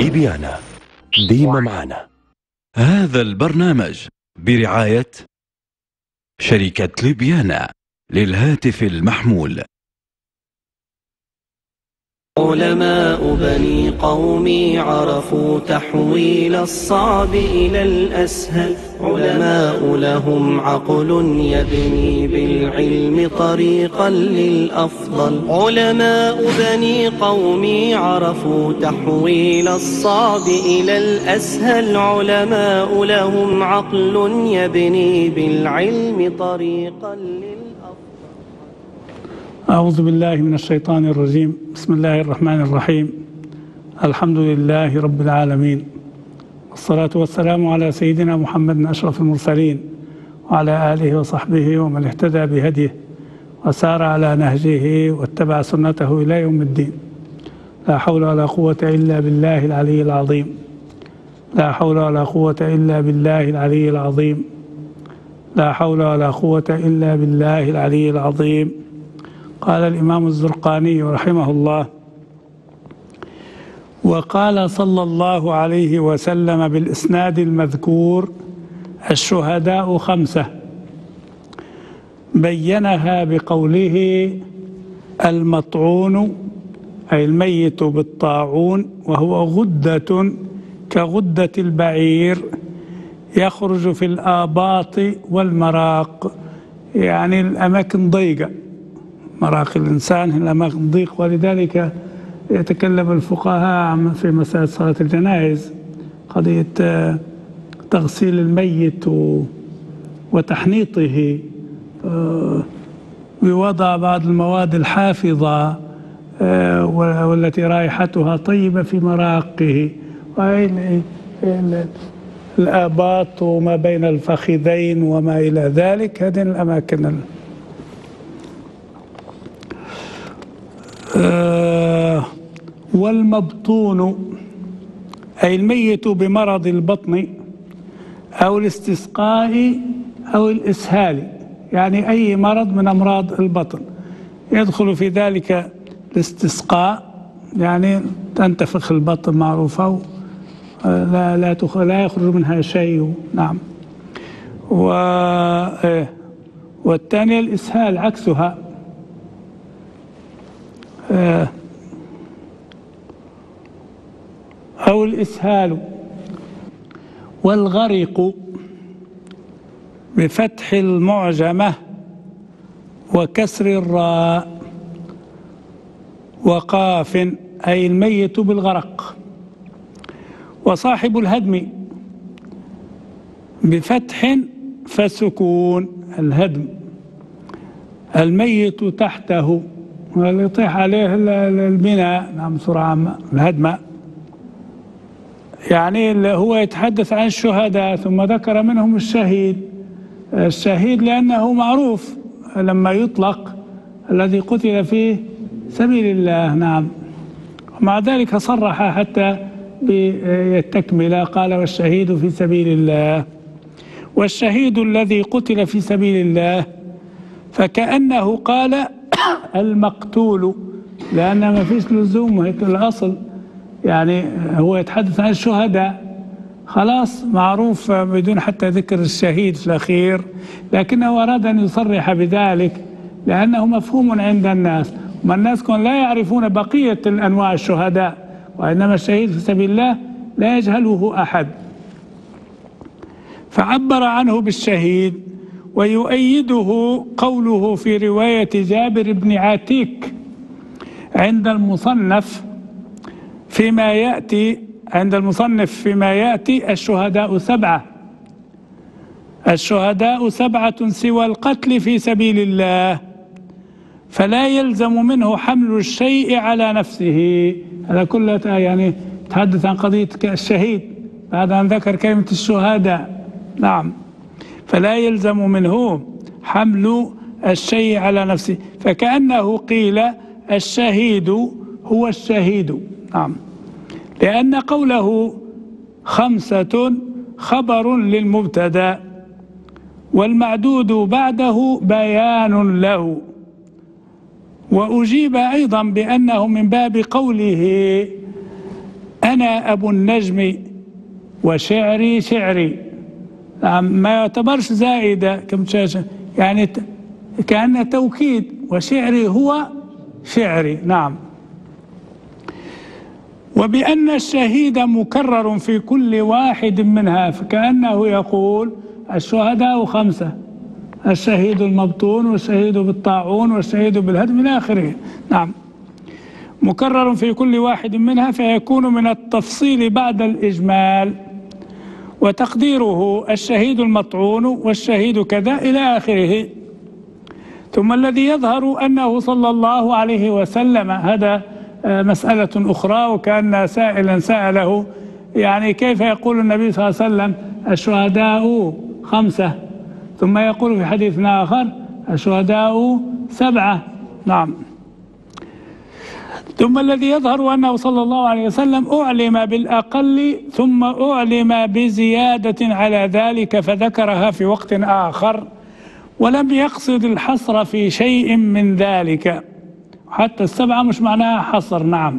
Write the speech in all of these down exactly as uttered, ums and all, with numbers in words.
ليبيانا ديما معنا. هذا البرنامج برعاية شركة ليبيانا للهاتف المحمول. علماء بني قومي عرفوا تحويل الصعب إلى الأسهل، علماء لهم عقل يبني بالعلم طريقا للأفضل. علماء بني قومي عرفوا تحويل الصعب إلى الأسهل، علماء لهم عقل يبني بالعلم طريقا للأفضل. أعوذ بالله من الشيطان الرجيم. بسم الله الرحمن الرحيم. الحمد لله رب العالمين، والصلاة والسلام على سيدنا محمد أشرف المرسلين وعلى آله وصحبه ومن اهتدى بهديه وسار على نهجه واتبع سنته إلى يوم الدين. لا حول ولا قوة إلا بالله العلي العظيم. لا حول ولا قوة إلا بالله العلي العظيم. لا حول ولا قوة إلا بالله العلي العظيم. قال الإمام الزرقاني رحمه الله: وقال صلى الله عليه وسلم بالإسناد المذكور: الشهداء خمسة، بينها بقوله: المطعون أي الميت بالطاعون، وهو غدة كغدة البعير يخرج في الآباط والمراق، يعني الأماكن ضيقة، مراق الإنسان الأماكن ضيق. ولذلك يتكلم الفقهاء في مسألة صلاة الجنائز، قضية تغسيل الميت وتحنيطه بوضع بعض المواد الحافظة والتي رائحتها طيبة في مراقه، الآباط وما بين الفخذين وما إلى ذلك. هذه الأماكن. آه والمبطون أي الميت بمرض البطن أو الاستسقاء أو الإسهال، يعني أي مرض من أمراض البطن يدخل في ذلك. الاستسقاء يعني تنتفخ البطن معروفة، لا لا لا يخرج منها شيء. نعم. و والثانية الإسهال عكسها. أو الإسهال. والغرق بفتح المعجمة وكسر الراء وقاف أي الميت بالغرق. وصاحب الهدم بفتح فسكون الهدم، الميت تحته واللي يطيح عليه البناء. نعم سرعة الهدم، يعني هو يتحدث عن الشهداء ثم ذكر منهم الشهيد. الشهيد لأنه معروف لما يطلق الذي قتل في سبيل الله. نعم. ومع ذلك صرح حتى بالتكملة، قال: والشهيد في سبيل الله. والشهيد الذي قتل في سبيل الله، فكأنه قال المقتول، لأن ما فيش لزوم، هيك الأصل يعني هو يتحدث عن الشهداء خلاص معروف بدون حتى ذكر الشهيد في الأخير، لكنه أراد أن يصرح بذلك لأنه مفهوم عند الناس، وما الناس كون لا يعرفون بقية الأنواع الشهداء، وإنما الشهيد في سبيل الله لا يجهله أحد، فعبر عنه بالشهيد. ويؤيده قوله في رواية جابر بن عاتيك عند المصنف فيما يأتي عند المصنف فيما يأتي: الشهداء سبعة، الشهداء سبعة سوى القتل في سبيل الله، فلا يلزم منه حمل الشيء على نفسه. هذا كله يعني تحدث عن قضية الشهيد بعد أن ذكر كلمة الشهداء. نعم. فلا يلزم منه حمل الشيء على نفسه، فكأنه قيل الشهيد هو الشهيد. نعم. لأن قوله خمسة خبر للمبتدأ، والمعدود بعده بيان له. وأجيب أيضا بأنه من باب قوله أنا أبو النجم وشعري شعري، ما يعتبرش زائدة كم شاشة، يعني كأنه توكيد، وشعري هو شعري. نعم. وبأن الشهيد مكرر في كل واحد منها، فكأنه يقول الشهداء خمسة: الشهيد المبطون والشهيد بالطاعون والشهيد بالهدم إلى آخره. نعم. مكرر في كل واحد منها، فيكون من التفصيل بعد الإجمال، وتقديره الشهيد المطعون والشهيد كذا إلى آخره. ثم الذي يظهر أنه صلى الله عليه وسلم، هذا مسألة أخرى، وكأن سائلا سأله يعني كيف يقول النبي صلى الله عليه وسلم الشهداء خمسة، ثم يقول في حديث آخر الشهداء سبعة. نعم. ثم الذي يظهر أنه صلى الله عليه وسلم أعلم بالأقل ثم أعلم بزيادة على ذلك فذكرها في وقت آخر، ولم يقصد الحصر في شيء من ذلك، حتى السبعة مش معناها حصر. نعم.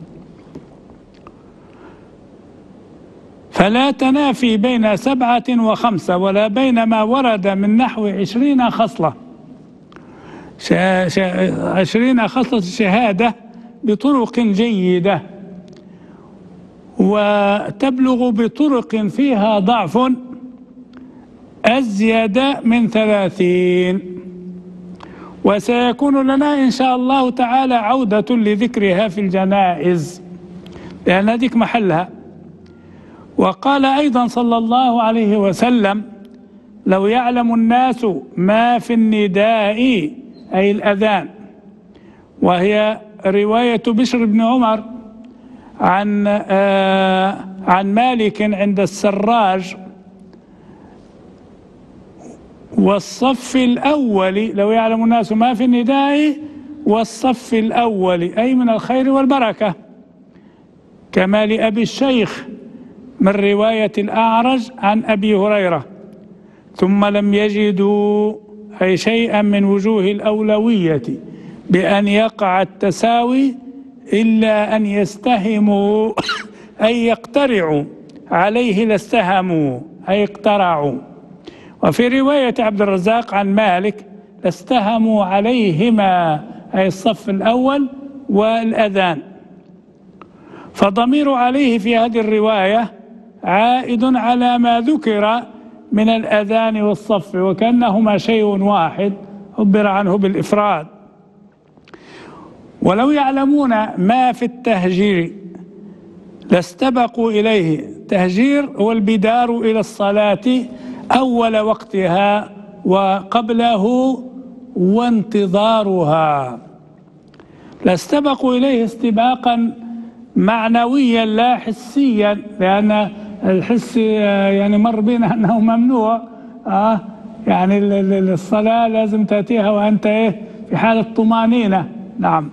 فلا تنافي بين سبعة وخمسة، ولا بين ما ورد من نحو عشرين خصلة شا شا عشرين خصلة شهادة بطرق جيدة، وتبلغ بطرق فيها ضعف أزيد من ثلاثين. وسيكون لنا إن شاء الله تعالى عودة لذكرها في الجنائز، لأن هذيك محلها. وقال أيضا صلى الله عليه وسلم: لو يعلم الناس ما في النداء، أي الأذان، وهي رواية بشر بن عمر عن آه عن مالك عند السراج، والصف الأول لو يعلم الناس ما في النداء والصف الأول، أي من الخير والبركة، كما لأبي الشيخ من رواية الأعرج عن أبي هريرة. ثم لم يجدوا أي شيئا من وجوه الأولوية بأن يقع التساوي إلا أن يستهموا أي يقترعوا عليه لاستهموا أي اقترعوا. وفي رواية عبد الرزاق عن مالك: لاستهموا عليهما أي الصف الأول والأذان. فضمير عليه في هذه الرواية عائد على ما ذكر من الأذان والصف، وكأنهما شيء واحد عبر عنه بالإفراد. ولو يعلمون ما في التهجير لاستبقوا إليه. تهجير هو البدار إلى الصلاة أول وقتها وقبله وانتظارها. لاستبقوا إليه استباقا معنويا لا حسيا، لأن الحس يعني مر بنا أنه ممنوع. آه يعني الصلاة لازم تأتيها وأنت إيه في حالة طمأنينة. نعم.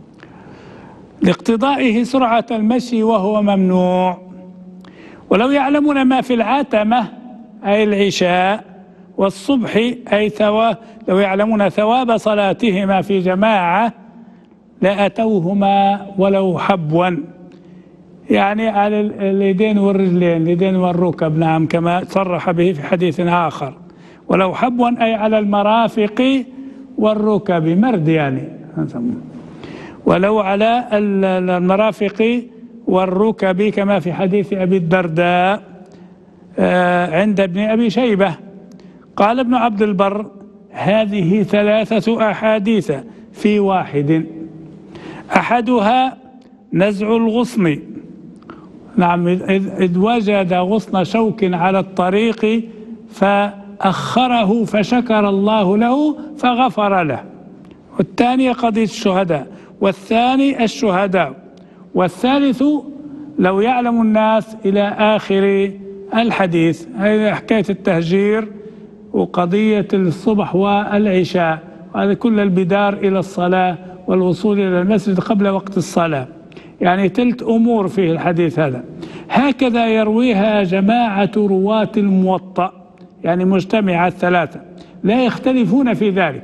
لاقتضائه سرعة المشي وهو ممنوع. ولو يعلمون ما في العتمة أي العشاء والصبح أي ثواب، لو يعلمون ثواب صلاتهما في جماعة لأتوهما ولو حبوا، يعني على اليدين والرجلين، اليدين والركب. نعم، كما صرح به في حديث آخر. ولو حبوا أي على المرافق والركب، مرد يعني. ولو على المرافق والركب كما في حديث أبي الدرداء عند ابن أبي شيبة. قال ابن عبد البر: هذه ثلاثة أحاديث في واحد. أحدها نزع الغصن. نعم، إذ وجد غصن شوك على الطريق فأخره فشكر الله له فغفر له. والثانية قضية الشهداء، والثاني الشهداء. والثالث لو يعلم الناس إلى آخر الحديث. هذه حكاية التهجير وقضية الصبح والعشاء، هذا كل البدار إلى الصلاة والوصول إلى المسجد قبل وقت الصلاة، يعني ثلاث أمور فيه الحديث هذا. هكذا يرويها جماعة رواة الموطأ، يعني مجتمعة الثلاثة لا يختلفون في ذلك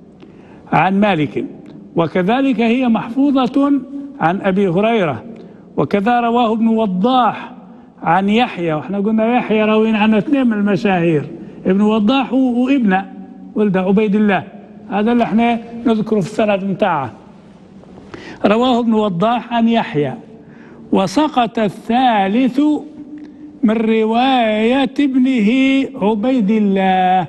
عن مالك. وكذلك هي محفوظة عن أبي هريرة وكذا رواه ابن وضاح عن يحيى، واحنا قلنا يحيى راوين عن اثنين من المشاهير، ابن وضاح وابنه ولد عبيد الله، هذا اللي احنا نذكره في السند متاعه. رواه ابن وضاح عن يحيى. وسقط الثالث من رواية ابنه عبيد الله.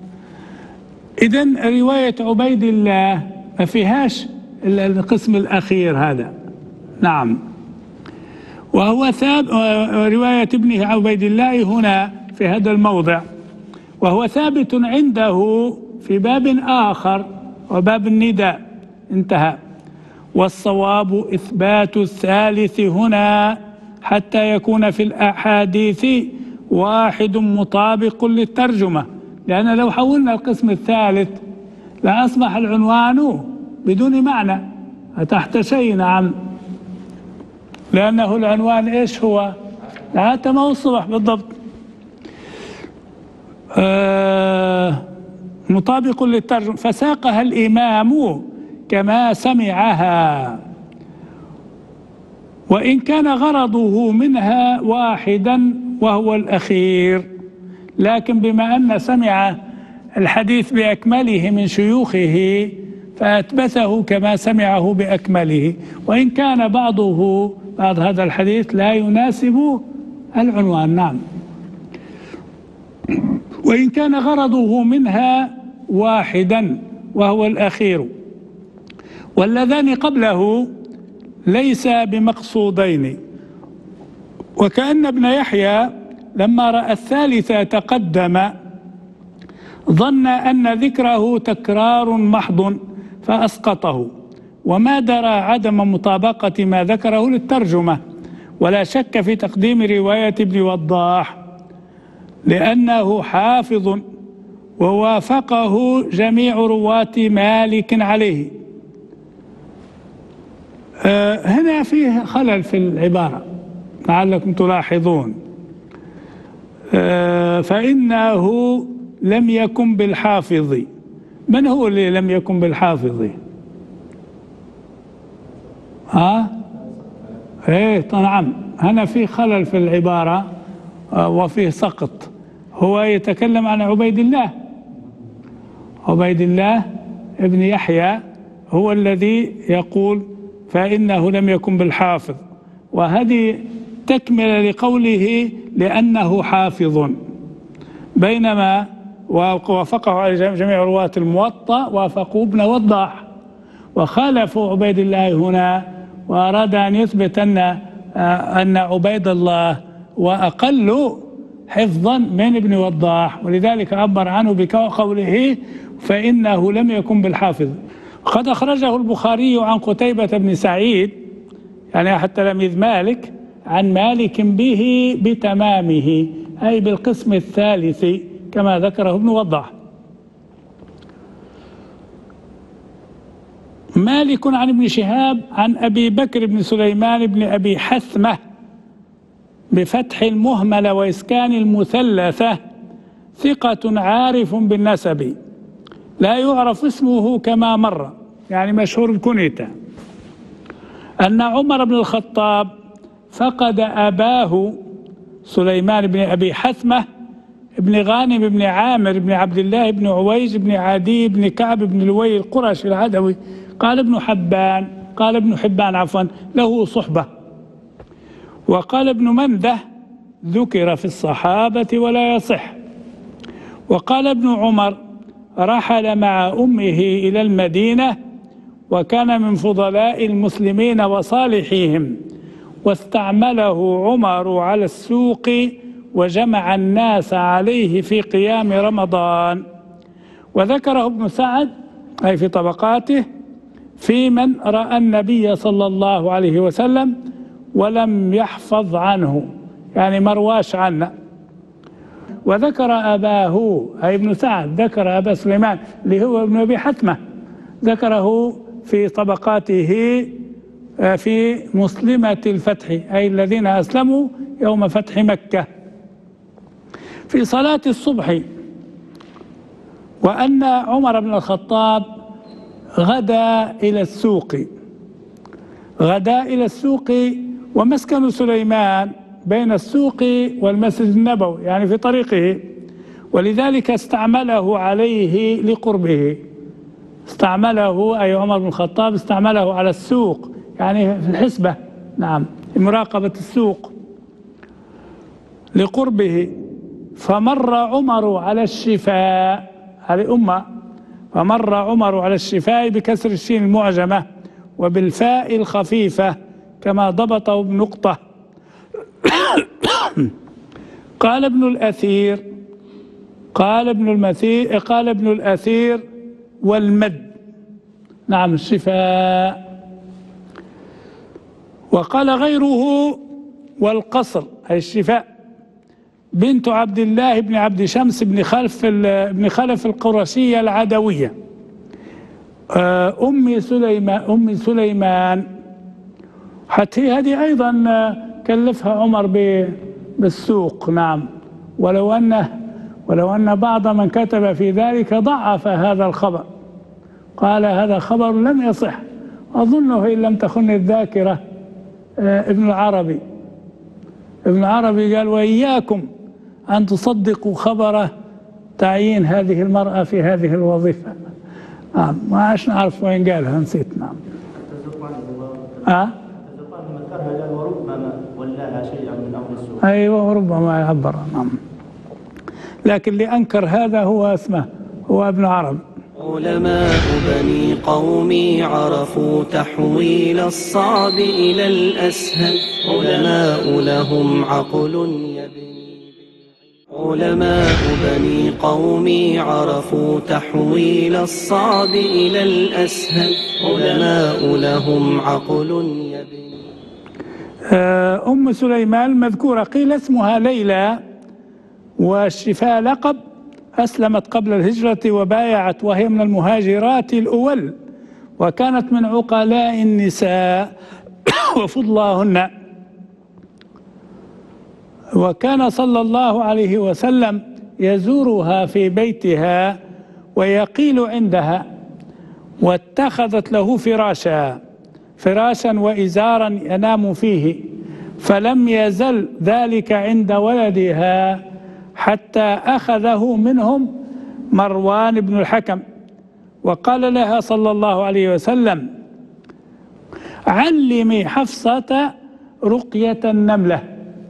إذن رواية عبيد الله ما فيهاش القسم الأخير هذا. نعم. وهو ثابت رواية ابنه عبيد الله هنا في هذا الموضع، وهو ثابت عنده في باب آخر وباب النداء، انتهى. والصواب إثبات الثالث هنا حتى يكون في الأحاديث واحد مطابق للترجمة، لأن لو حولنا القسم الثالث لأصبح العنوان بدون معنى تحت شيء. نعم، لأنه العنوان إيش هو؟ حتى ما هو الصبح بالضبط. آه مطابق للترجمة، فساقها الإمام كما سمعها، وإن كان غرضه منها واحدا وهو الأخير، لكن بما أن سمع الحديث بأكمله من شيوخه فأتبثه كما سمعه بأكمله، وإن كان بعضه بعض هذا الحديث لا يناسب العنوان. نعم. وإن كان غرضه منها واحدا وهو الأخير، واللذان قبله ليس بمقصودين. وكأن ابن يحيى لما رأى الثالث تقدم ظن أن ذكره تكرار محض فأسقطه، وما درى عدم مطابقة ما ذكره للترجمة. ولا شك في تقديم رواية ابن وضاح لأنه حافظ ووافقه جميع رواة مالك عليه. آه هنا فيه خلل في العبارة لعلكم تلاحظون. آه فإنه لم يكن بالحافظ. من هو اللي لم يكن بالحافظ؟ ها؟ ايه طبعا هنا في خلل في العبارة آه وفيه سقط. هو يتكلم عن عبيد الله، عبيد الله ابن يحيى هو الذي يقول فإنه لم يكن بالحافظ، وهذه تكمل لقوله لأنه حافظ، بينما وافقه على جميع رواة الموطأ وافقوا ابن وضاح، وخالفوا عبيد الله هنا وأراد أن يثبت أن أن عبيد الله وأقل حفظا من ابن وضاح، ولذلك عبر عنه بقوله فإنه لم يكن بالحافظ. قد أخرجه البخاري عن قتيبة بن سعيد يعني أحد تلاميذ مالك عن مالك به بتمامه، أي بالقسم الثالث كما ذكره ابن وضاح. مالك عن ابن شهاب عن أبي بكر بن سليمان بن أبي حثمة بفتح المهملة وإسكان المثلثة، ثقة عارف بالنسب لا يعرف اسمه كما مر، يعني مشهور الكنيته، أن عمر بن الخطاب فقد أباه سليمان بن أبي حثمة ابن غانم بن عامر بن عبد الله بن عويج بن عدي بن كعب بن لوي القرشي العدوي. قال ابن حبان قال ابن حبان عفوا له صحبة. وقال ابن منده ذكر في الصحابة ولا يصح. وقال ابن عمر رحل مع أمه إلى المدينة وكان من فضلاء المسلمين وصالحيهم، واستعمله عمر على السوق وجمع الناس عليه في قيام رمضان. وذكره ابن سعد أي في طبقاته في من رأى النبي صلى الله عليه وسلم ولم يحفظ عنه، يعني مرواش عنه. وذكر أباه أي ابن سعد ذكر أبا سليمان اللي هو ابن أبي حثمة، ذكره في طبقاته في مسلمة الفتح أي الذين أسلموا يوم فتح مكة في صلاة الصبح. وأن عمر بن الخطاب غدا إلى السوق غدا إلى السوق ومسكن سليمان بين السوق والمسجد النبوي، يعني في طريقه، ولذلك استعمله عليه لقربه. استعمله أي عمر بن الخطاب استعمله على السوق، يعني في الحسبة، نعم، مراقبة السوق لقربه. فمر عمر على الشفاء، هذه أمة، فمر عمر على الشفاء بكسر الشين المعجمة وبالفاء الخفيفة كما ضبطه بنقطة. قال ابن الأثير قال ابن المثير قال ابن الأثير والمد، نعم، الشفاء. وقال غيره والقصر أي الشفاء. بنت عبد الله بن عبد شمس بن خلف بن خلف القرشية العدوية، أم سليمان أم سليمان حتى هذه أيضا كلفها عمر بالسوق، نعم. ولو أنه ولو أن بعض من كتب في ذلك ضعف هذا الخبر، قال هذا خبر لم يصح، أظنه إن لم تخن الذاكرة ابن العربي ابن العربي قال وإياكم أن تصدقوا خبر تعيين هذه المرأة في هذه الوظيفة. نعم، ما عادش نعرف وين قالها، نسيت. نعم. اه وربما ولاها شيئا من امر السوء. ايوه، وربما يعبر. نعم، لكن اللي انكر هذا هو اسمه هو ابن عربي. علماء بني قومي عرفوا تحويل الصعب إلى الأسهل، علماء لهم عقل يبني. علماء بني قومي عرفوا تحويل الصعب إلى الأسهل، علماء لهم عقل يبني. أم سليمان المذكورة قيل اسمها ليلى، والشفاء لقب. أسلمت قبل الهجرة وبايعت، وهي من المهاجرات الأول، وكانت من عقلاء النساء وفضلاهن. وكان صلى الله عليه وسلم يزورها في بيتها ويقيل عندها، واتخذت له فراشا فراشا وإزارا ينام فيه، فلم يزل ذلك عند ولدها حتى أخذه منهم مروان بن الحكم، وقال لها صلى الله عليه وسلم علمي حفصة رقية النملة.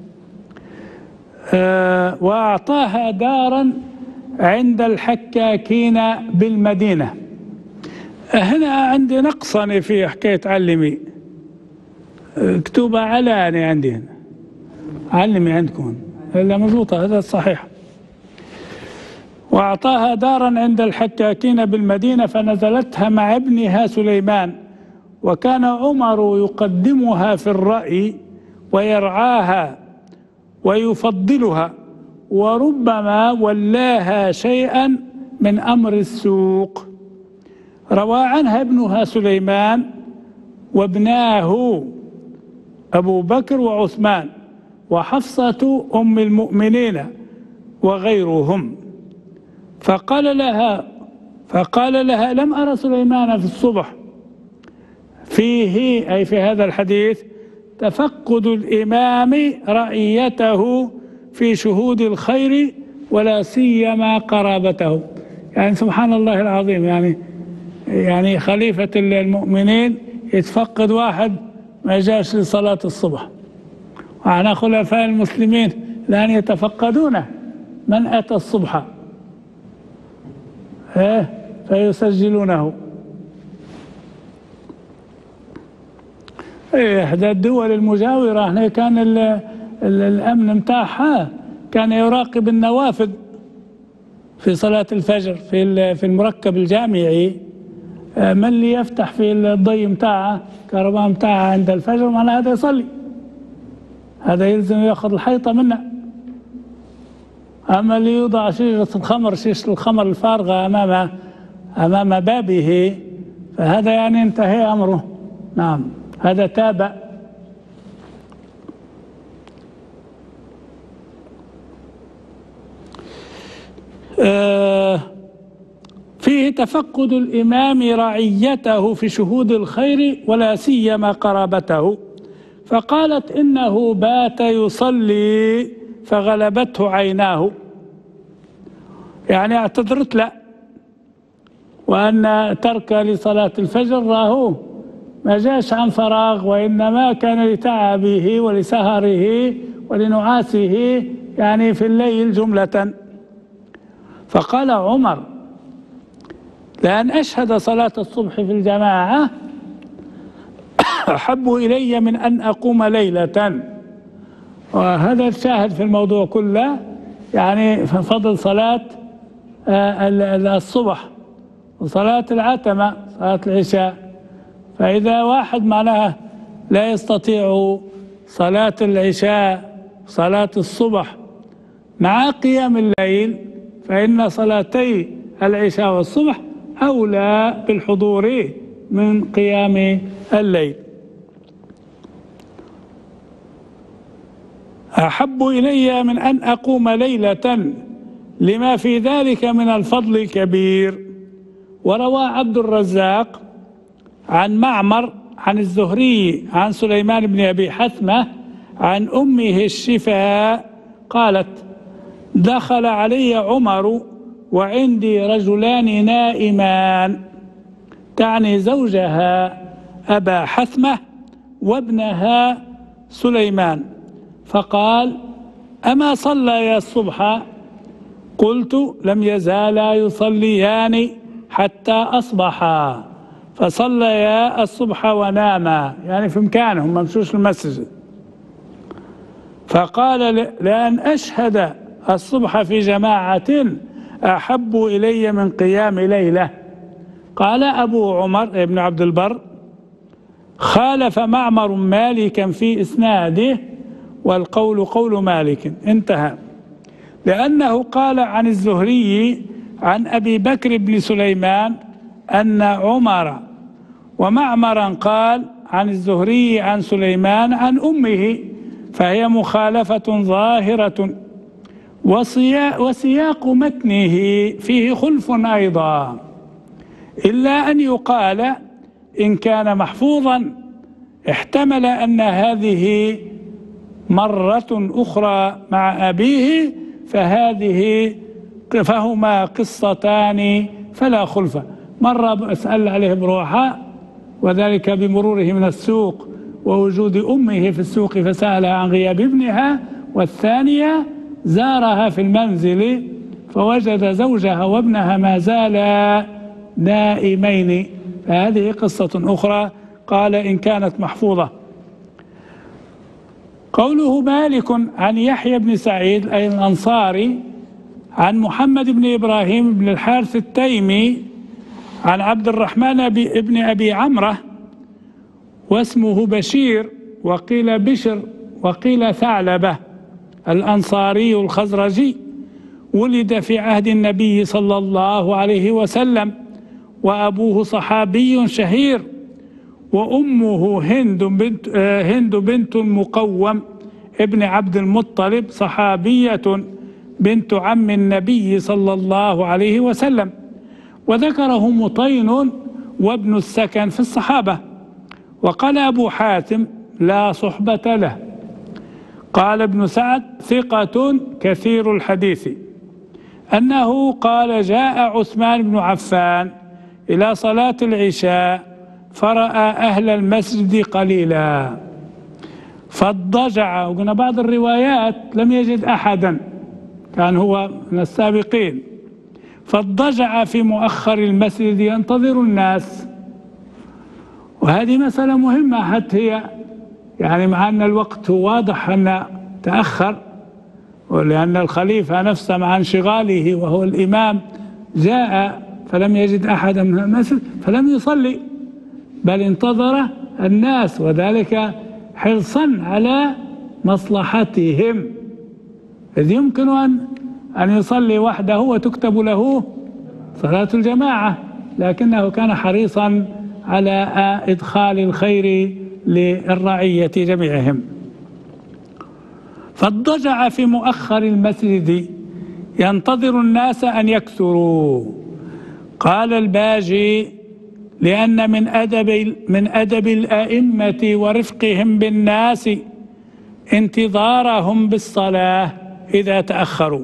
أه وأعطاها دارا عند الحكاكين بالمدينة. هنا عندي نقصا في حكاية علمي، اكتبها علاني عندي هنا، علمي عندكم إلا مضبوطة، هذا الصحيح. وأعطاها دارا عند الحكاكين بالمدينة فنزلتها مع ابنها سليمان، وكان عمر يقدمها في الرأي ويرعاها ويفضلها، وربما ولاها شيئا من أمر السوق. روى عنها ابنها سليمان وابناه أبو بكر وعثمان وحفصة أم المؤمنين وغيرهم. فقال لها فقال لها لم أرى سليمان في الصبح. فيه أي في هذا الحديث تفقد الإمام رعيته في شهود الخير ولا سيما قرابته. يعني سبحان الله العظيم، يعني يعني خليفة المؤمنين يتفقد واحد ما جاش لصلاة الصبح، وعلى خلفاء المسلمين لأن يتفقدونه من أتى الصبح إيه فيسجلونه. إيه إحدى الدول المجاورة هنا كان ال ال الأمن متاعها كان يراقب النوافذ في صلاة الفجر في في المركب الجامعي، من اللي يفتح في الضي متاعه كهرباء متاعه عند الفجر معناه هذا يصلي، هذا يلزم ياخذ الحيطة منه. أما اللي يوضع شجرة الخمر شيشة الخمر الفارغة أمام أمام بابه فهذا يعني انتهى أمره. نعم، هذا تابع. آه فيه تفقد الإمام رعيته في شهود الخير ولا سيما قرابته، فقالت إنه بات يصلي فغلبته عيناه، يعني اعتذرت له، وأن ترك لصلاة الفجر راهو ما جاش عن فراغ، وإنما كان لتعبه ولسهره ولنعاسه يعني في الليل جملة. فقال عمر: لأن أشهد صلاة الصبح في الجماعة أحب إلي من أن أقوم ليلة. وهذا الشاهد في الموضوع كله، يعني فضل صلاة الصبح وصلاة العتمة صلاة العشاء. فإذا واحد معناها لا يستطيع صلاة العشاء صلاة الصبح مع قيام الليل، فإن صلاتي العشاء والصبح أولى بالحضور من قيام الليل. أحب إلي من أن أقوم ليلة لما في ذلك من الفضل الكبير. وروى عبد الرزاق عن معمر عن الزهري عن سليمان بن أبي حثمة عن أمه الشفاء قالت: دخل علي عمر وعندي رجلان نائمان، تعني زوجها أبا حثمة وابنها سليمان، فقال: أما صليا الصبح؟ قلت: لم يزالا يصليان حتى أصبحا، فصليا الصبح وناما، يعني في مكانهم ما مشوش المسجد. فقال: لأن أشهد الصبح في جماعة أحب إلي من قيام ليلة. قال أبو عمر بن عبد البر: خالف معمر مالكا في إسناده، والقول قول مالك. انتهى. لأنه قال عن الزهري عن أبي بكر بن سليمان أن عمر، ومعمرا قال عن الزهري عن سليمان عن أمه، فهي مخالفة ظاهرة. وسياق متنه فيه خلف أيضا، إلا أن يقال إن كان محفوظا احتمل أن هذه مرة أخرى مع أبيه، فهذه فهما قصتان فلا خلف. مرة أسأل عليه بروحه، وذلك بمروره من السوق ووجود أمه في السوق فسألها عن غياب ابنها، والثانية زارها في المنزل فوجد زوجها وابنها ما زالا نائمين، فهذه قصة أخرى. قال إن كانت محفوظة. قوله مالك عن يحيى بن سعيد أي الأنصاري عن محمد بن إبراهيم بن الحارث التيمي عن عبد الرحمن بن أبي عمرة واسمه بشير وقيل بشر وقيل ثعلبة الأنصاري الخزرجي، ولد في عهد النبي صلى الله عليه وسلم، وأبوه صحابي شهير، وأمه هند بنت, هند بنت المقوم ابن عبد المطلب صحابية بنت عم النبي صلى الله عليه وسلم. وذكره مطين وابن السكن في الصحابة. وقال أبو حاتم لا صحبة له. قال ابن سعد ثقة كثير الحديث أنه قال جاء عثمان بن عفان إلى صلاة العشاء فرأى أهل المسجد قليلا فاضطجع، وقلنا بعض الروايات لم يجد أحدا، كان هو من السابقين، فاضطجع في مؤخر المسجد ينتظر الناس. وهذه مسألة مهمة حتى هي، يعني مع أن الوقت واضح أن تأخر، ولأن الخليفة نفسه مع انشغاله وهو الإمام جاء فلم يجد أحدا من المسجد فلم يصلي، بل انتظر الناس، وذلك حرصا على مصلحتهم، إذ يمكن أن أن يصلي وحده وتكتب له صلاة الجماعة، لكنه كان حريصا على إدخال الخير للرعية جميعهم. فاضطجع في مؤخر المسجد ينتظر الناس أن يكثروا. قال الباجي لأن من أدب من أدب الأئمة ورفقهم بالناس انتظارهم بالصلاة إذا تأخروا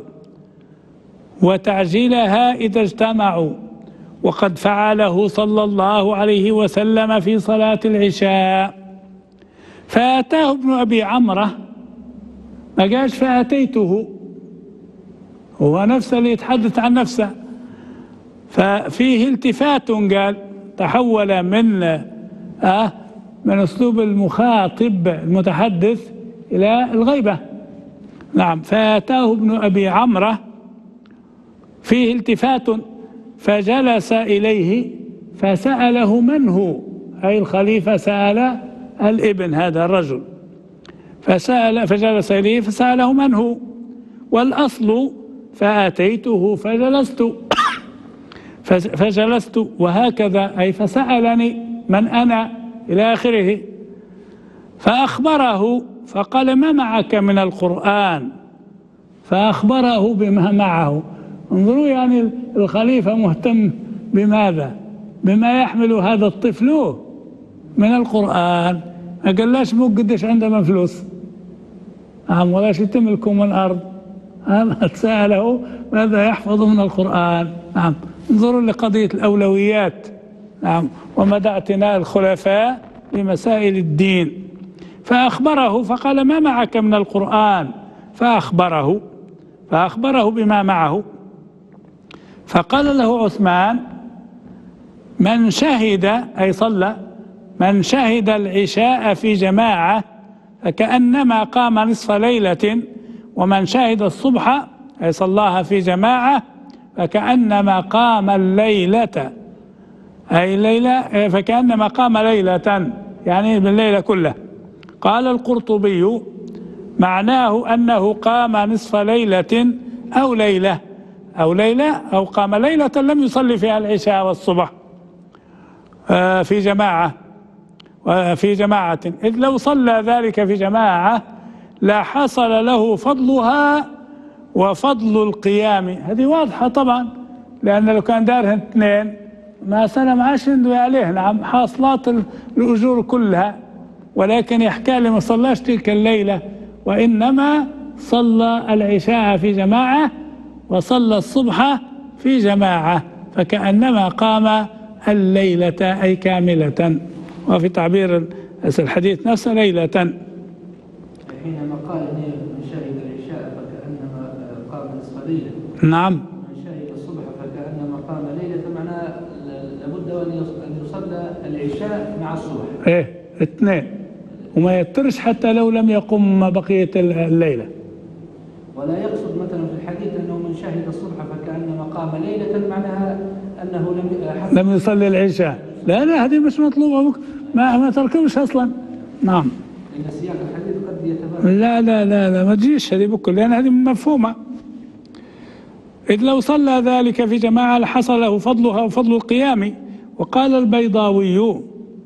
وتعجيلها إذا اجتمعوا، وقد فعله صلى الله عليه وسلم في صلاة العشاء. فأتاه ابن أبي عمرة، ما قالش فأتيته، هو نفسه اللي يتحدث عن نفسه، ففيه التفات، قال تحول من آه من أسلوب المخاطب المتحدث إلى الغيبة. نعم. فأتاه ابن أبي عمرة فيه التفات فجلس إليه فسأله من هو، أي الخليفة سأل الابن هذا الرجل، فسأل فجلس إليه فسأله من هو، والأصل فأتيته فجلست فجلست وهكذا، أي فسألني من أنا إلى آخره. فأخبره فقال ما معك من القرآن، فأخبره بما معه. انظروا يعني الخليفة مهتم بماذا؟ بما يحمل هذا الطفل من القرآن. ما قالش مو قديش عندما فلوس نعم ولا شيء تملكوا من الأرض، هذا سأله ماذا يحفظ من القرآن. نعم. انظروا لقضية الأولويات، نعم، ومدى اعتناء الخلفاء بمسائل الدين. فأخبره فقال ما معك من القرآن، فأخبره فأخبره بما معه. فقال له عثمان من شهد، أي صلى، من شهد العشاء في جماعة فكأنما قام نصف ليلة، ومن شهد الصبح أي صلاها في جماعة فكأنما قام الليلة، أي ليلة، فكأنما قام ليلة يعني بالليلة كلها. قال القرطبي معناه أنه قام نصف ليلة أو ليلة أو ليلة أو قام ليلة لم يصلي فيها العشاء والصبح في جماعة في جماعة، إذ لو صلى ذلك في جماعة لا حصل له فضلها وفضل القيام. هذه واضحة طبعا، لأن لو كان دارهن اثنين ما سنة معاش عنده عليه، نعم، حاصلات الأجور كلها، ولكن يحكى لي ما صلاش تلك الليلة، وإنما صلى العشاء في جماعة وصلى الصبح في جماعة، فكأنما قام الليلة أي كاملة، وفي تعبير الحديث نفسه ليلة. حينما قال من شهد العشاء فكأنما قام نصف ليلة، نعم، من شهد الصبح فكأنما قام ليلة، معناه لابد أن يصلى العشاء مع الصبح. إيه اثنين، وما يضطرش حتى لو لم يقم بقية الليلة. ولا يقصد مثلا في الحديث أنه من شهد الصبح فكأنما قام ليلة، معناها أنه لم لم يصلي العشاء. لا لا، هذه مش مطلوبة، ما ما تركبش أصلا. نعم. لأن سياق الحديث قد يتبادل. لا لا لا لا ما تجيش هذه بكل، لأن هذه مفهومة. إذ لو صلى ذلك في جماعة لحصل له فضلها وفضل القيام. وقال البيضاوي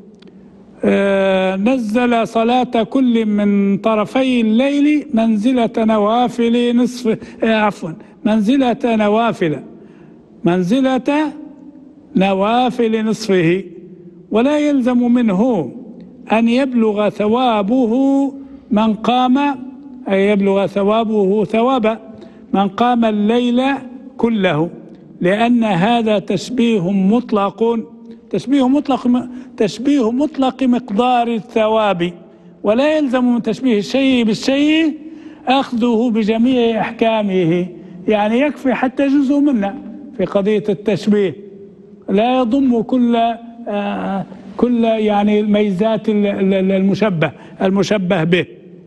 آه نزل صلاة كل من طرفي الليل منزلة نوافل نصف آه عفوا منزلة نوافل منزلة نوافل نصفه، ولا يلزم منه أن يبلغ ثوابه من قام، أي يبلغ ثوابه ثواب من قام الليل كله، لأن هذا تشبيه مطلق تشبيه مطلق تشبيه مطلق مقدار الثواب، ولا يلزم من تشبيه الشيء بالشيء أخذه بجميع أحكامه. يعني يكفي حتى جزء منه في قضية التشبيه، لا يضم كل آه كل يعني ميزات المشبه المشبه به.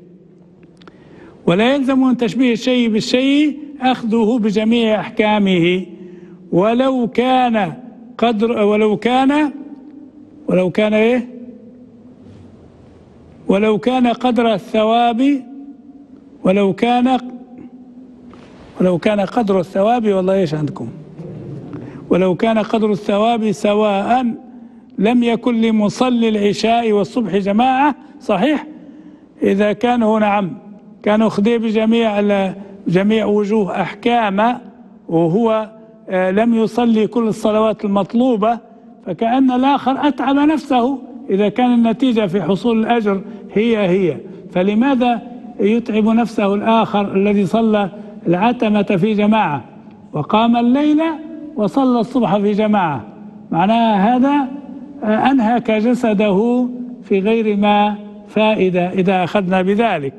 ولا يلزم من تشبيه الشيء بالشيء أخذه بجميع أحكامه، ولو كان قدر ولو كان ولو كان إيه ولو كان قدر الثواب ولو كان ولو كان قدر الثواب والله إيش عندكم ولو كان قدر الثواب سواء لم يكن لمصلي العشاء والصبح جماعة. صحيح، إذا كانوا نعم كانوا خذي بجميع جميع وجوه أحكام وهو لم يصلي كل الصلوات المطلوبة، فكأن الآخر أتعب نفسه إذا كان النتيجة في حصول الأجر هي هي. فلماذا يتعب نفسه الآخر الذي صلى العتمة في جماعة وقام الليل وصلى الصبح في جماعة؟ معناها هذا أنهك جسده في غير ما فائدة إذا أخذنا بذلك.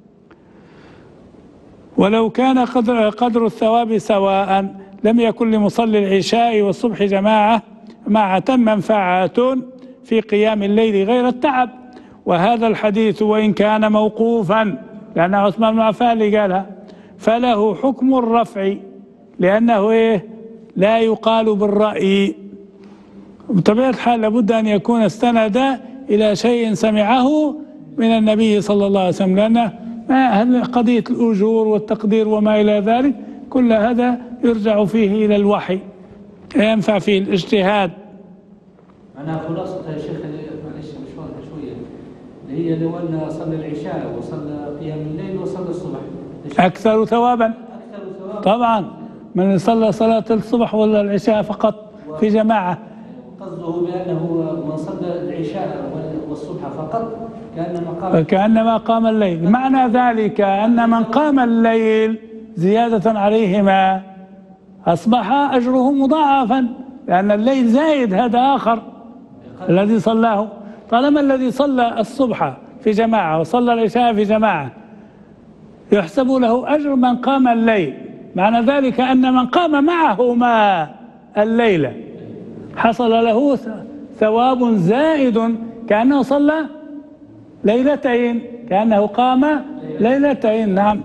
ولو كان قدر, قدر الثواب سواء لم يكن لمصلي العشاء والصبح جماعة معة منفعة في قيام الليل غير التعب. وهذا الحديث وإن كان موقوفا، لأن عثمان بن عفان اللي قالها، فله حكم الرفع، لأنه إيه؟ لا يقال بالرأي. بطبيعة الحال لابد أن يكون استند إلى شيء سمعه من النبي صلى الله عليه وسلم، لأن قضية الأجور والتقدير وما إلى ذلك كل هذا يرجع فيه إلى الوحي، ينفع فيه الاجتهاد. أنا خلاصة يا شيخ معلش مش واضحة شوية، اللي هي لو أن صلى العشاء وصلى قيام الليل وصلى الصبح أكثر ثوابا. أكثر ثوابا طبعا من صلى صلاة الصبح ولا العشاء فقط في جماعة. قصده بأنه من صلى العشاء والصبح فقط كأنما قام كأنما قام الليل. معنى ذلك أن من قام الليل زيادة عليهما أصبح أجره مضاعفا، لأن الليل زايد هذا آخر الذي صلاه. طالما الذي صلى الصبح في جماعة وصلى العشاء في جماعة يحسب له أجر من قام الليل، معنى ذلك أن من قام معهما الليلة حصل له ثواب زائد كأنه صلى ليلتين، كأنه قام ليلتين. نعم.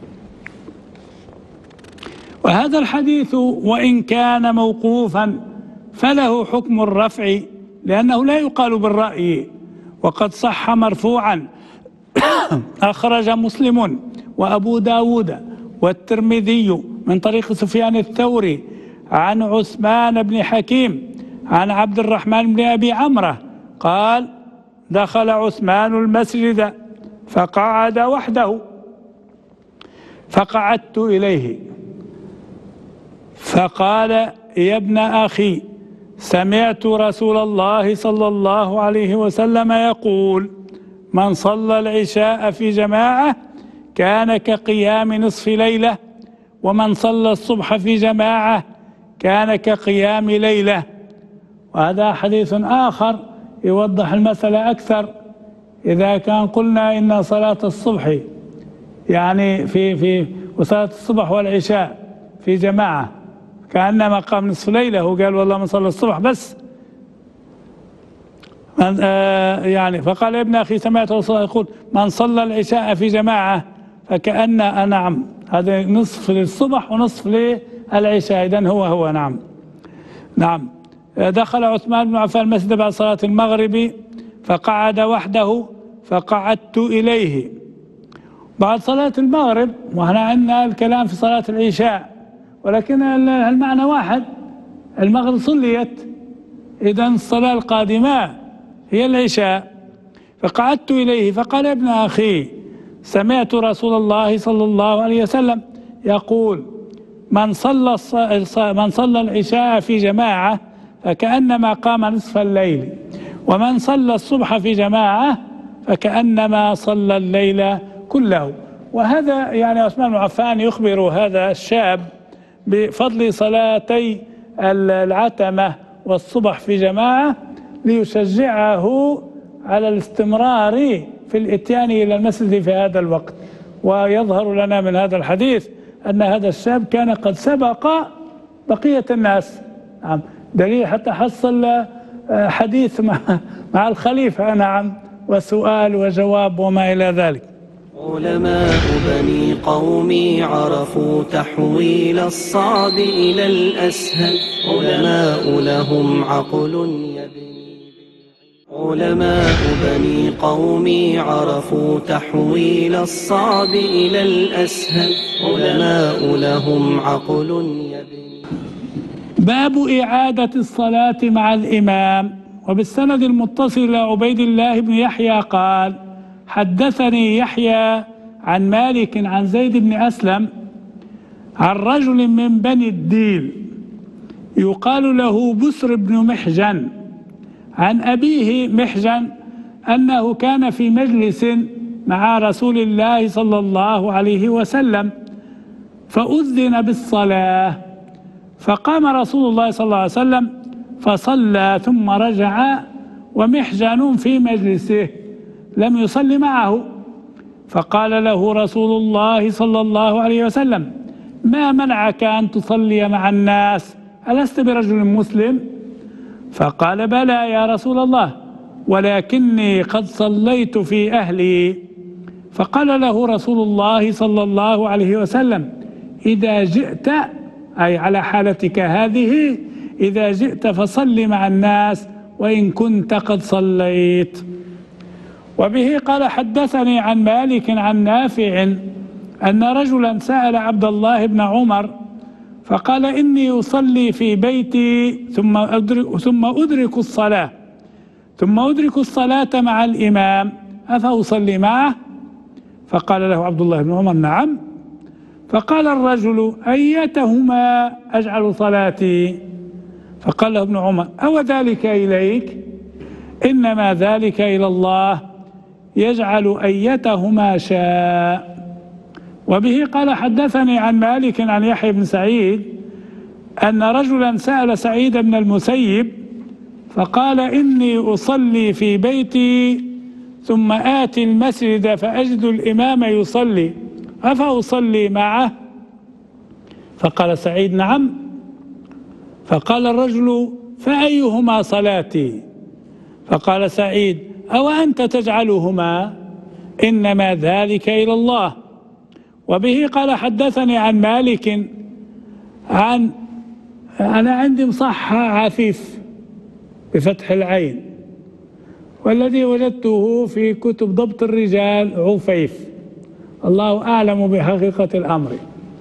وهذا الحديث وإن كان موقوفا فله حكم الرفع، لأنه لا يقال بالرأي. وقد صح مرفوعا أخرج مسلم وأبو داود والترمذي من طريق سفيان الثوري عن عثمان بن حكيم عن عبد الرحمن بن أبي عمرة قال: دخل عثمان المسجد فقعد وحده فقعدت إليه فقال: يا ابن أخي، سمعت رسول الله صلى الله عليه وسلم يقول: من صلى العشاء في جماعة كان كقيام نصف ليلة، ومن صلى الصبح في جماعة كان كقيام ليلة. وهذا حديث آخر يوضح المسألة أكثر. إذا كان قلنا إن صلاة الصبح يعني في في وصلاة الصبح والعشاء في جماعة كأنما قام نصف ليلة، وقال والله من صلى الصبح بس من آه يعني فقال: يا ابن أخي، سمعت رسول الله يقول: من صلى العشاء في جماعة فكأن نعم، هذا نصف للصبح ونصف للعشاء، إذن هو هو نعم نعم. دخل عثمان بن عفان المسجد بعد صلاة المغرب فقعد وحده فقعدت إليه. بعد صلاة المغرب، وهنا عندنا الكلام في صلاة العشاء، ولكن المعنى واحد، المغرب صليت، إذن الصلاة القادمة هي العشاء. فقعدت إليه فقال: يا ابن أخي، سمعت رسول الله صلى الله عليه وسلم يقول: من صلى من صلى العشاء في جماعة فكأنما قام نصف الليل، ومن صلى الصبح في جماعة فكأنما صلى الليل كله. وهذا يعني عثمان بن عفان يخبر هذا الشاب بفضل صلاتي العتمة والصبح في جماعة ليشجعه على الاستمرار في الاتيان إلى المسجد في هذا الوقت. ويظهر لنا من هذا الحديث أن هذا الشاب كان قد سبق بقية الناس. نعم، دليل حتى حصل حديث مع مع الخليفة، نعم، وسؤال وجواب وما إلى ذلك. علماء بني قومي عرفوا تحويل الصعب إلى الأسهل، علماء لهم عقل يبني. علماء بني قومي عرفوا تحويل الصعب إلى الأسهل، علماء لهم عقل يبني. باب إعادة الصلاة مع الإمام. وبالسند المتصل إلى عبيد الله بن يحيى قال: حدثني يحيى عن مالك عن زيد بن أسلم عن رجل من بني الديل يقال له بسر بن محجن عن أبيه محجن أنه كان في مجلس مع رسول الله صلى الله عليه وسلم فأذن بالصلاة، فقام رسول الله صلى الله عليه وسلم فصلى ثم رجع ومحجن في مجلسه لم يصلي معه، فقال له رسول الله صلى الله عليه وسلم: ما منعك أن تصلي مع الناس؟ ألست برجل مسلم؟ فقال: بلى يا رسول الله، ولكني قد صليت في أهلي. فقال له رسول الله صلى الله عليه وسلم: إذا جئت، أي على حالتك هذه، إذا جئت فصل مع الناس وإن كنت قد صليت. وبه قال حدثني عن مالك عن نافع أن رجلا سأل عبد الله بن عمر فقال: إني أصلي في بيتي ثم أدرك, ثم أدرك الصلاة ثم أدرك الصلاة مع الإمام، أفأصلي معه؟ فقال له عبد الله بن عمر: نعم. فقال الرجل: أيتهما أجعل صلاتي؟ فقال له ابن عمر: أو ذلك إليك؟ إنما ذلك إلى الله، يجعل أيتهما شاء. وبه قال حدثني عن مالك عن يحيى بن سعيد أن رجلا سأل سعيد بن المسيب فقال: إني أصلي في بيتي ثم آتي المسجد فأجد الإمام يصلي، أفأصلي معه؟ فقال سعيد: نعم. فقال الرجل: فأيهما صلاتي؟ فقال سعيد: أو أنت تجعلهما؟ إنما ذلك إلى الله. وبه قال حدثني عن مالك عن أنا عندي مصحة عفيف بفتح العين، والذي وجدته في كتب ضبط الرجال عفيف، الله أعلم بحقيقة الأمر.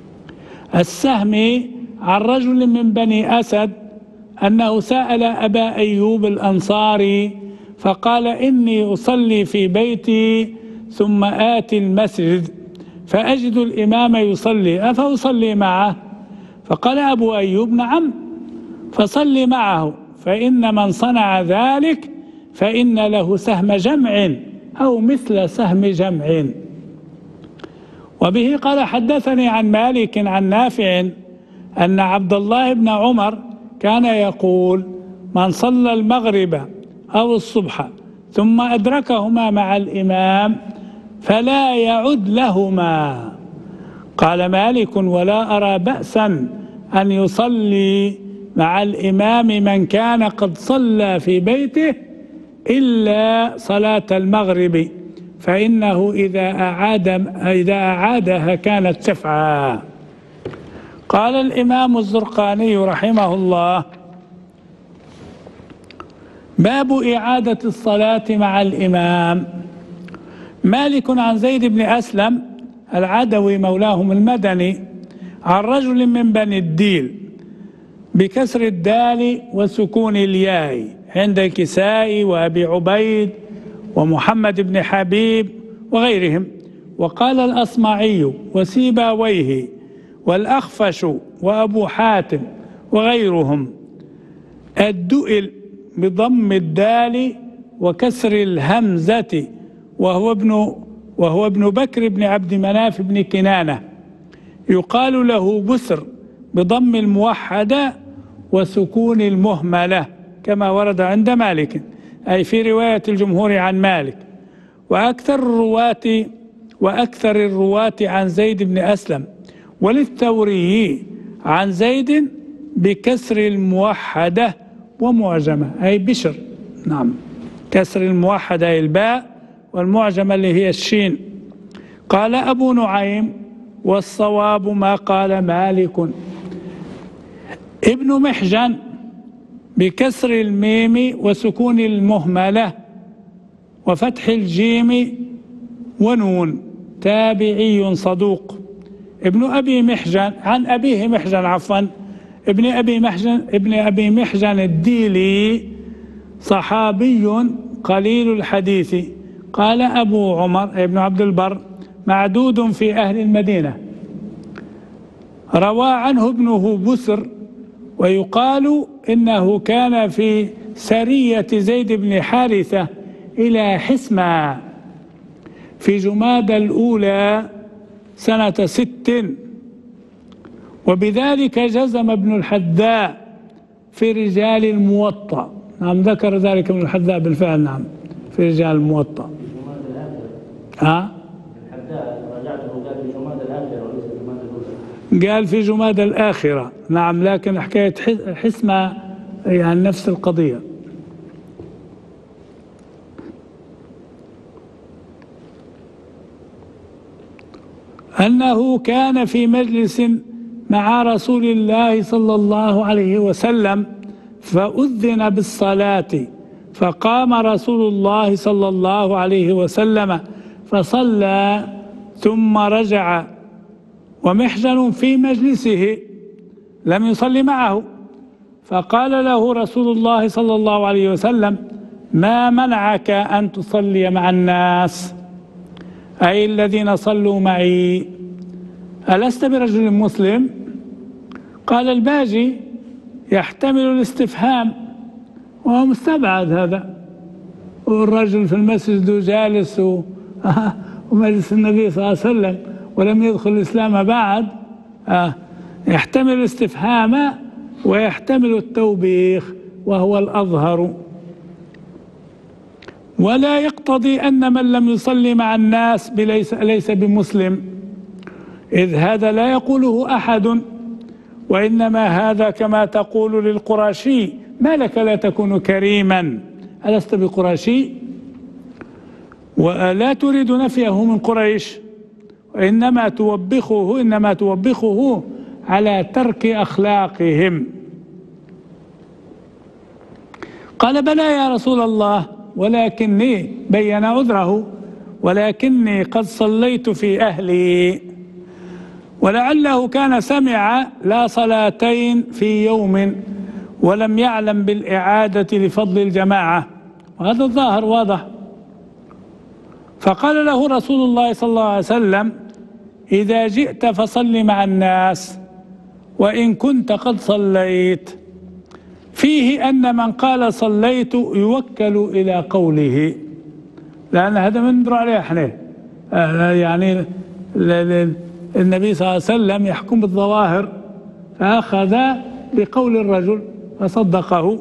السهمي عن رجل من بني أسد أنه سأل أبا أيوب الأنصاري فقال: إني أصلي في بيتي ثم آتي المسجد فأجد الإمام يصلي، أفأصلي معه؟ فقال أبو أيوب: نعم، فصلي معه، فإن من صنع ذلك فإن له سهم جمع أو مثل سهم جمع. وبه قال حدثني عن مالك عن نافع أن عبد الله بن عمر كان يقول: من صلى المغرب أو الصبح ثم أدركهما مع الإمام فلا يعد لهما. قال مالك: ولا أرى بأسا أن يصلي مع الإمام من كان قد صلى في بيته إلا صلاة المغرب، فإنه إذا أعاد إذا أعادها كانت شفعا. قال الإمام الزرقاني رحمه الله: باب إعادة الصلاة مع الإمام. مالك عن زيد بن أسلم العدوي مولاهم المدني عن رجل من بني الديل بكسر الدال وسكون الياء عند الكسائي وأبي عبيد ومحمد بن حبيب وغيرهم. وقال الأصمعي وسيباويه والأخفش وأبو حاتم وغيرهم: الدؤل بضم الدال وكسر الهمزة، وهو ابن وهو ابن بكر بن عبد مناف بن كنانة، يقال له بسر بضم الموحدة وسكون المهملة كما ورد عند مالك، أي في رواية الجمهور عن مالك. وأكثر الرواة وأكثر الرواة عن زيد بن أسلم وللثوري عن زيد بكسر الموحدة ومعجمة، أي بشر، نعم، كسر الموحدة الباء والمعجمة اللي هي الشين. قال أبو نعيم: والصواب ما قال مالك. ابن محجن بكسر الميم وسكون المهملة وفتح الجيم ونون، تابعي صدوق. ابن أبي محجن عن أبيه محجن عفوا ابن أبي محجن ابن أبي محجن الديلي صحابي قليل الحديث. قال أبو عمر ابن عبد البر: معدود في أهل المدينة. روى عنه ابنه بسر ويقال إنه كان في سرية زيد بن حارثة إلى حسمة في جمادى الأولى سنة ست، وبذلك جزم ابن الحذاء في رجال الموطأ. نعم ذكر ذلك ابن الحذاء بالفعل، نعم في رجال الموطأ. ها؟ الحذاء رجعته قال في جمادى الآخرة وليس في جمادى الأولى. قال في جمادى الآخرة، نعم، لكن حكاية حسمة يعني نفس القضية. أنه كان في مجلس مع رسول الله صلى الله عليه وسلم فأذن بالصلاة، فقام رسول الله صلى الله عليه وسلم فصلى ثم رجع ومحجن في مجلسه لم يصلي معه، فقال له رسول الله صلى الله عليه وسلم: ما منعك أن تصلي مع الناس، أي الذين صلوا معي، ألست برجل مسلم؟ قال الباجي يحتمل الاستفهام وهو مستبعد هذا، والرجل في المسجد جالس ومجلس النبي صلى الله عليه وسلم ولم يدخل الإسلام بعد، يحتمل الاستفهام ويحتمل التوبيخ وهو الأظهر، ولا يقتضي أن من لم يصلي مع الناس ليس, ليس بمسلم، إذ هذا لا يقوله أحد، وإنما هذا كما تقول للقرشي: ما لك لا تكون كريما، ألست بقرشي؟ ولا تريد نفيه من قريش، وإنما توبخه إنما توبخه على ترك أخلاقهم. قال: بلى يا رسول الله، ولكني بين عذره، ولكني قد صليت في أهلي. ولعله كان سمع لا صلاتين في يوم ولم يعلم بالإعادة لفضل الجماعة، وهذا الظاهر واضح. فقال له رسول الله صلى الله عليه وسلم: إذا جئت فصل مع الناس وإن كنت قد صليت. فيه أن من قال صليت يوكل إلى قوله، لأن هذا من ندر عليه احنا، يعني النبي صلى الله عليه وسلم يحكم بالظواهر، فأخذ بقول الرجل فصدقه.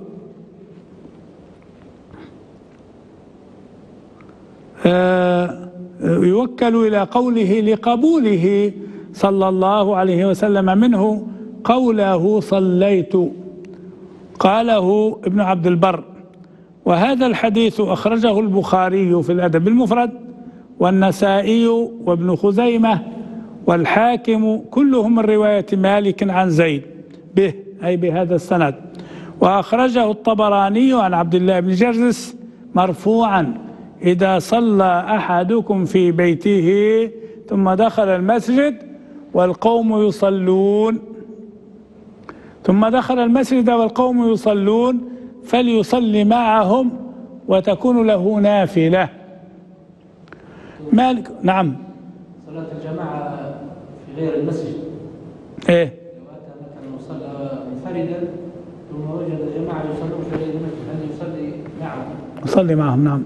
يوكل إلى قوله لقبوله صلى الله عليه وسلم منه قوله صليت. قاله ابن عبد البر. وهذا الحديث أخرجه البخاري في الأدب المفرد، والنسائي وابن خزيمة والحاكم، كلهم من رواية مالك عن زيد به، أي بهذا السند. وأخرجه الطبراني عن عبد الله بن جرجس مرفوعا: إذا صلى أحدكم في بيته ثم دخل المسجد والقوم يصلون ثم دخل المسجد والقوم يصلون فليصلي معهم وتكون له نافلة. مالك. نعم. صلاة الجماعة في غير المسجد. إيه. لو أتى مثلا وصلى منفردا ثم وجد جماعة يصلون في غير المسجد، هل يصلي معهم؟ يصلي معهم، نعم.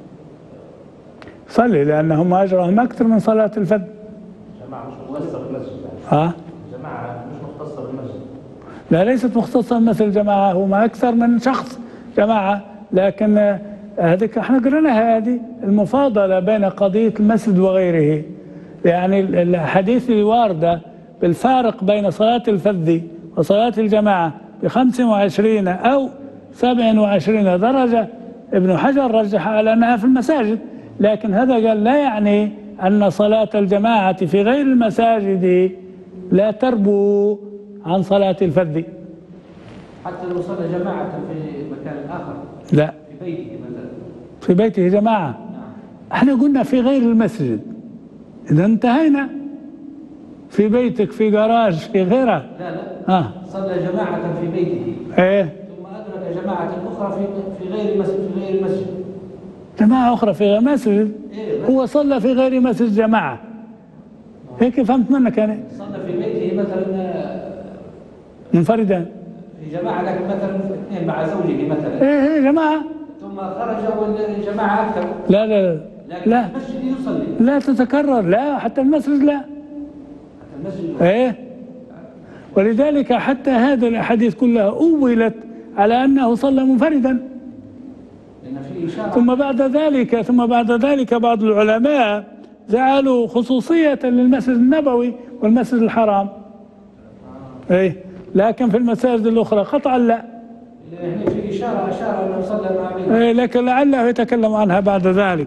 صلي، لأنهم أجرهم أكثر من صلاة الفجر. جماعة مش مختصة بالمسجد. ها؟ جماعة مش مختصة بالمسجد. لا، ليست مختصة مثل الجماعة، هم أكثر من شخص جماعة، لكن هذيك احنا قرأناها، هذه المفاضلة بين قضية المسجد وغيره. يعني الحديث الواردة بالفارق بين صلاة الفذ وصلاة الجماعة بخمس وعشرين أو سبع وعشرين درجة، ابن حجر رجح على أنها في المساجد، لكن هذا قال لا يعني أن صلاة الجماعة في غير المساجد لا تربو عن صلاة الفذ. حتى لو صلى جماعة في مكان آخر؟ لا، في بيته مثلا. في بيته جماعة. نعم. احنا قلنا في غير المسجد، إذا انتهينا. في بيتك، في جراج، في غيره. لا لا. آه. صلى جماعة في بيته. ايه. ثم أدرك جماعة أخرى في في غير المسجد في غير المسجد. جماعة أخرى في غير مسجد. إيه. هو صلى في غير مسجد جماعة. هيك فهمت منك أنا. صلى في بيته مثلا منفردا. جماعة لكن مثلا اثنين مع زوجه مثلا. ايه ايه جماعة. ثم خرج والجماعة أكثر. لا لا لا. لكن لا. المسجد يصلي. لا تتكرر، لا حتى المسجد لا. حتى المسجد. ايه. ولذلك حتى هذه الأحاديث كلها أولت على أنه صلى منفردا. لأن في إشارة. ثم بعد ذلك ثم بعد ذلك بعض العلماء جعلوا خصوصية للمسجد النبوي والمسجد الحرام. آه. ايه لكن في المساجد الأخرى قطعا لا. يعني في إشارة أشار أنه صلى مع بيته. ايه لكن لعله يتكلم عنها بعد ذلك.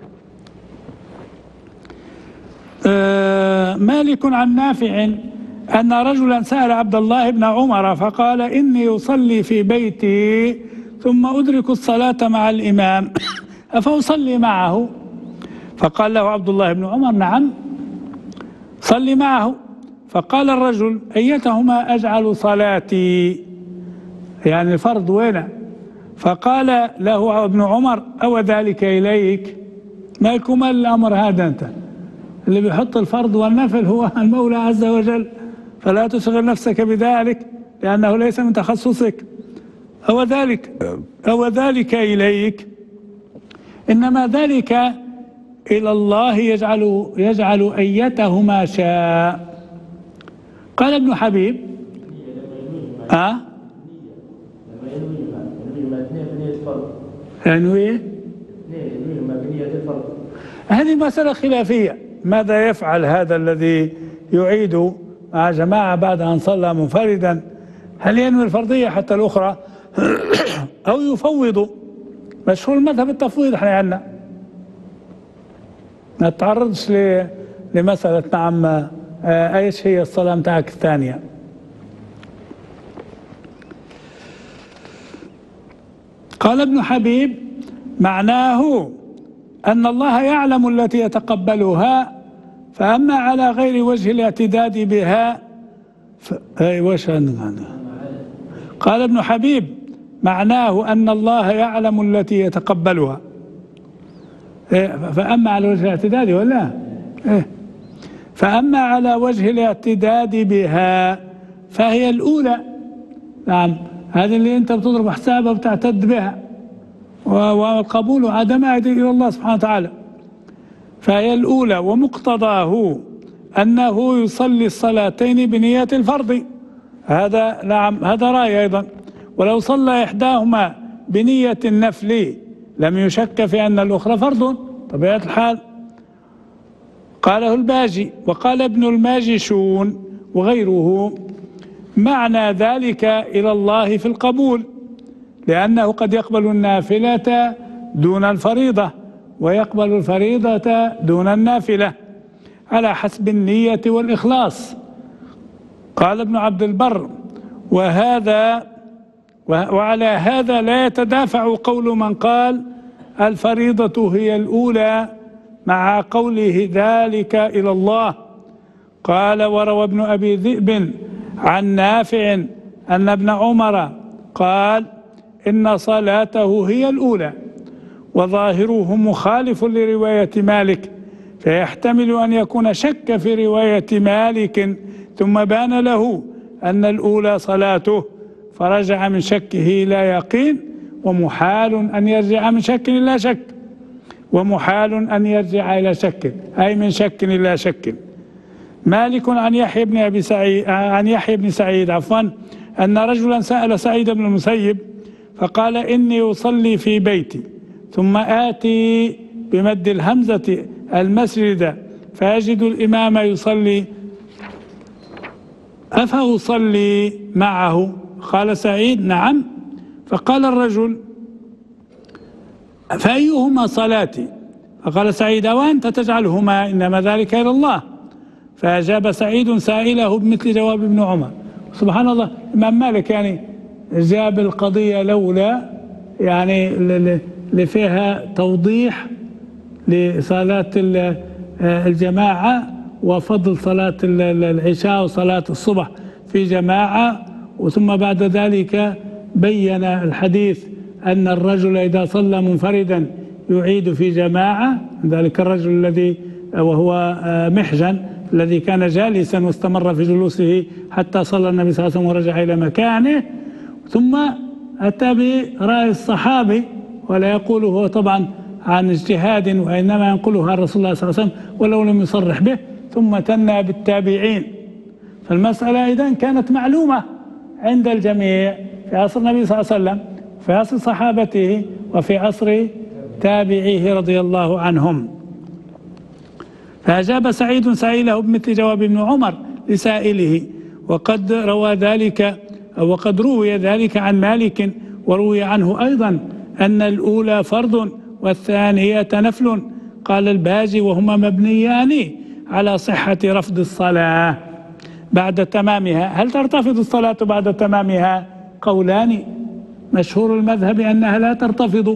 آه مالك عن نافع أن رجلا سأل عبد الله بن عمر فقال إني أصلي في بيتي ثم أدرك الصلاة مع الإمام أفأصلي معه؟ فقال له عبد الله بن عمر نعم صلي معه. فقال الرجل أيتهما أجعل صلاتي، يعني الفرض وين؟ فقال له ابن عمر أو ذلك إليك؟ ما يكون الأمر هذا، أنت اللي بيحط الفرض والنفل هو المولى عز وجل، فلا تشغل نفسك بذلك لأنه ليس من تخصصك. أو ذلك أو ذلك إليك، إنما ذلك إلى الله يجعل يجعل أيتهما شاء. قال ابن حبيب أه يعني هذه مسألة خلافية، ماذا يفعل هذا الذي يعيد مع جماعة بعد أن صلى منفردا؟ هل ينوي الفرضية حتى الأخرى أو يفوض؟ مشهور المذهب التفويض احنا عندنا، ما تتعرضش لمسألة نعم آه ايش هي الصلاة متاعك الثانية. قال ابن حبيب معناه أن الله يعلم التي يتقبلها، فأما على غير وجه الاعتداد بها ف... أي وش قال ابن حبيب معناه أن الله يعلم التي يتقبلها، إيه فأما على وجه الاعتداد ولا إيه فأما على وجه الاعتداد بها فهي الأولى. نعم هذه اللي أنت بتضرب حسابها وبتعتد بها، والقبول عدم إلى الله سبحانه وتعالى، فهي الأولى. ومقتضاه أنه يصلي الصلاتين بنية الفرض، هذا نعم هذا رأي أيضا. ولو صلى إحداهما بنية النفل لم يشك في أن الأخرى فرض طبيعة الحال. قاله الباجي وقال ابن الماجشون وغيره معنى ذلك إلى الله في القبول، لأنه قد يقبل النافلة دون الفريضة ويقبل الفريضة دون النافلة على حسب النية والإخلاص. قال ابن عبد البر وهذا وعلى هذا لا يتدافع قول من قال الفريضة هي الأولى مع قوله ذلك إلى الله. قال وروى ابن أبي ذئب عن نافع أن ابن عمر قال إن صلاته هي الأولى، وظاهره مخالف لرواية مالك، فيحتمل أن يكون شك في رواية مالك ثم بان له أن الأولى صلاته فرجع من شكه إلى يقين، ومحال أن يرجع من شك إلى شك ومحال أن يرجع إلى شك أي من شك إلى شك. مالك عن يحيى بن أبي سعيد عن يحيى بن سعيد عفوا أن رجلا سأل سعيد بن المسيب فقال إني أصلي في بيتي ثم آتي بمد الهمزة المسجد فأجد الإمام يصلي أفأصلي معه؟ قال سعيد نعم. فقال الرجل فأيهما صلاتي؟ فقال سعيد وأنت تجعلهما إنما ذلك إلى الله. فأجاب سعيد سائله بمثل جواب ابن عمر. سبحان الله، الإمام مالك يعني جاب القضية لولا يعني اللي فيها توضيح لصلاة الجماعة وفضل صلاة العشاء وصلاة الصبح في جماعة، وثم بعد ذلك بين الحديث أن الرجل إذا صلى منفردا يعيد في جماعة، ذلك الرجل الذي وهو محجن الذي كان جالسا واستمر في جلوسه حتى صلى النبي صلى الله عليه وسلم ورجع إلى مكانه. ثم أتى برأي الصحابي، ولا يقوله هو طبعا عن اجتهاد، وإنما ينقلها الرسول الله صلى الله عليه وسلم ولو لم يصرح به، ثم تنى بالتابعين. فالمسألة إذن كانت معلومة عند الجميع في عصر النبي صلى الله عليه وسلم، في عصر صحابته، وفي عصر تابعيه رضي الله عنهم. فأجاب سعيد سائله بمثل جواب ابن عمر لسائله، وقد روى ذلك أو وقد روي ذلك عن مالك، وروي عنه أيضا أن الأولى فرض والثانية نفل. قال الباجي: وهما مبنيان على صحة رفض الصلاة بعد تمامها. هل ترتفض الصلاة بعد تمامها؟ قولان، مشهور المذهب أنها لا ترتفض.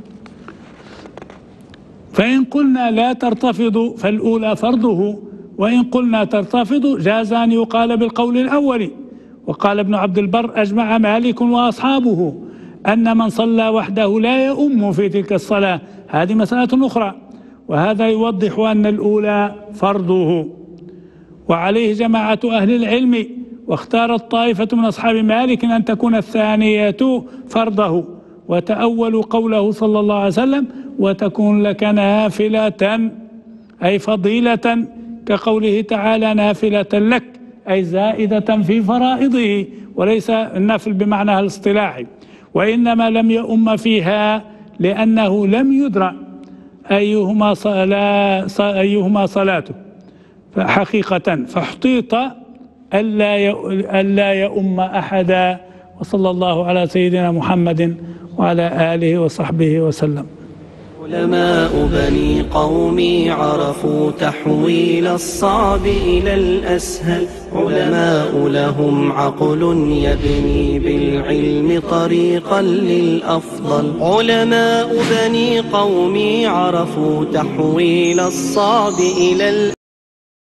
فإن قلنا لا ترتفض فالأولى فرضه، وإن قلنا ترتفض جاز أن يقال بالقول الأول. وقال ابن عبد البر: أجمع مالك وأصحابه أن من صلى وحده لا يؤم في تلك الصلاة. هذه مسألة أخرى، وهذا يوضح أن الأولى فرضه. وعليه جماعة أهل العلم، واختارت طائفة من أصحاب مالك أن تكون الثانية فرضه، وتأولوا قوله صلى الله عليه وسلم: وتكون لك نافلة، أي فضيلة، كقوله تعالى: نافلة لك، أي زائدة في فرائضه، وليس النافل بمعنى الاصطلاحي. وإنما لم يؤم فيها لأنه لم يدرى أيهما صلاة أيهما صلاته حقيقة، فاحتيط ألا يؤم أحدا. وصلى الله على سيدنا محمد وعلى آله وصحبه وسلم. علماء بني قومي عرفوا تحويل الصعب إلى الأسهل، علماء لهم عقل يبني بالعلم طريقا للأفضل. علماء بني قومي عرفوا تحويل الصعب إلى الأسهل.